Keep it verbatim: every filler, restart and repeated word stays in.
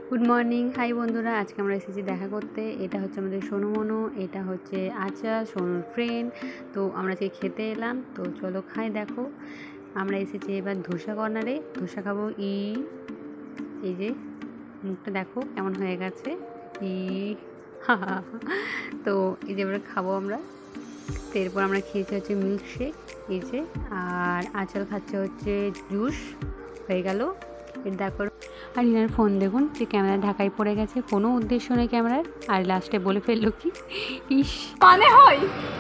Good morning, high বন্ধুরা। আজকে আমরা এসেছি দেখা করতে। এটা হচ্ছে আমাদের সোনু মনু, এটা হচ্ছে আচা, সোনুর ফ্রেন্ড। তো আমরা আজকে খেতে এলাম, তো চলো খাই। দেখো আমরা এসেছি এবার ধোসা কর্নারে, ধোসা খাবো। ই এই যে মুখটা দেখো কেমন হয়ে গেছে, ই তো এই যে এবার খাবো আমরা। তো এরপর আমরা খেয়েছি হচ্ছে মিল্কশেক, এই যে, আর আঁচল খাচ্ছে হচ্ছে জুস। হয়ে গেল এর দেখো। আর ইনার ফোন দেখুন, যে ক্যামেরা ঢাকায় পড়ে গেছে, কোনো উদ্দেশ্য নেই ক্যামেরার। আর লাস্টে বলে ফেললো কি, ইস মানে হয়।